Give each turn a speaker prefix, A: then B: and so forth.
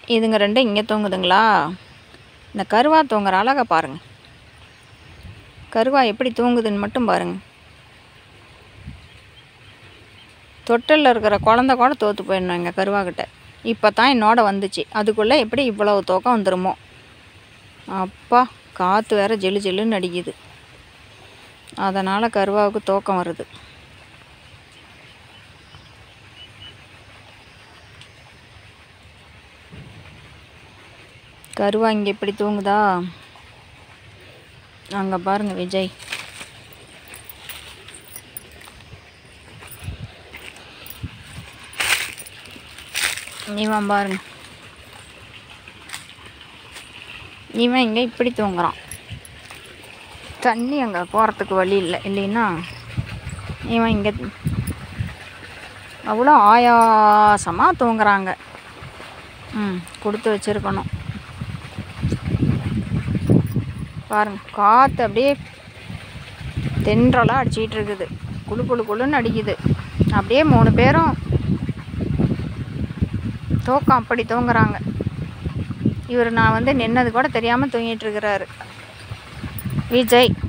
A: இதுங்க ரெண்டும் இங்கே தூங்குதுங்களா? இந்த கருவா தூங்குற அழகை பாருங்கள். கருவா எப்படி தூங்குதுன்னு மட்டும் பாருங்கள். தொட்டிலில் இருக்கிற குழந்த கூட தோற்று போயிடணும் எங்கள் கருவாக்கிட்ட. இப்போ தான் என்னோட வந்துச்சு. அதுக்குள்ளே எப்படி இவ்வளவு தூக்கம் வந்துடுமோ? அப்பா, காற்று வேற ஜெல்லு ஜெல்லுன்னு அடிக்குது. அதனால் கருவாவுக்கு தூக்கம் வருது. கருவா இங்கே எப்படி தூங்குதா? அங்கே பாருங்கள் விஜய். இவன் பாருங்க, இவன் இங்கே இப்படி தூங்குறான். தண்ணி அங்கே போகிறதுக்கு வழி இல்லை. இல்லைன்னா இவன் இங்கே அவ்வளோ ஆயாசமாக தூங்குறாங்க. கொடுத்து வச்சுருக்கணும். பாருங்க, காற்று அப்படியே தென்றலாக அடிச்சிக்கிட்டு இருக்குது. குழு குழு குழுன்னு அடிக்குது. அப்படியே 3 பேரும் தூக்கம் அப்படி தூங்குறாங்க. இவர் நான் நின்னது கூட தெரியாமல் தூங்கிட்டு இருக்கிறாரு விஜய்.